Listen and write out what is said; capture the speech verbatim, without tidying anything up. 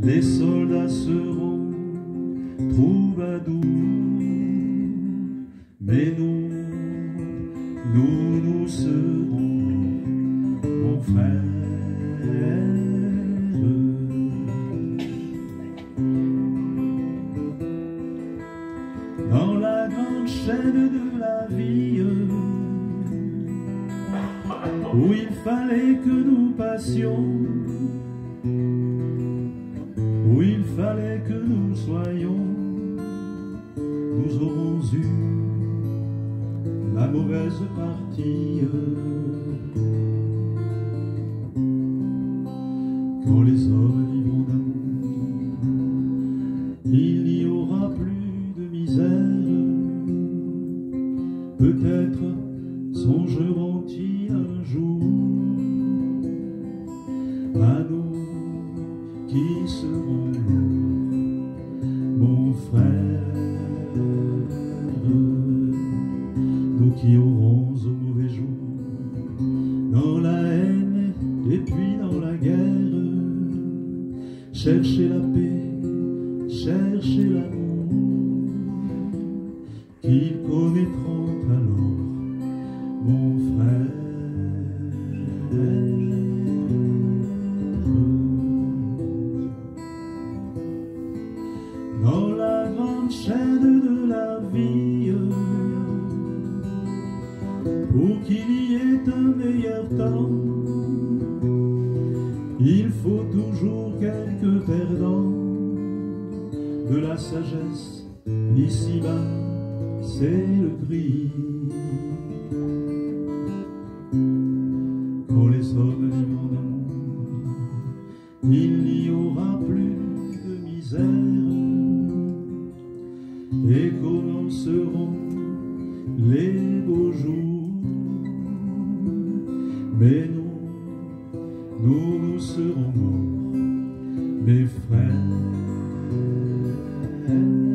les soldats seront troubadours, mais nous, nous, nous serons, mon frère. Dans la grande chaîne de la vie, où il fallait que nous passions, où il fallait que nous soyons, nous aurons eu la mauvaise partie. Quand les hommes vivront d'amour, il n'y aura plus de misère. Peut-être songeront-ils un jour à nous qui serons mon frère, nous qui aurons au mauvais jour, dans la haine et puis dans la guerre, chercher la paix, chercher l'amour, qu'ils connaîtront alors, mon frère. Dans la grande chaîne de la vie, pour qu'il y ait un meilleur temps, il faut toujours quelques perdants. De la sagesse, ici-bas, c'est le prix. Quand les hommes vivront d'amour, il n'y aura plus de misère, et commenceront les beaux jours. Mais nous, nous, nous serons morts, mes frères.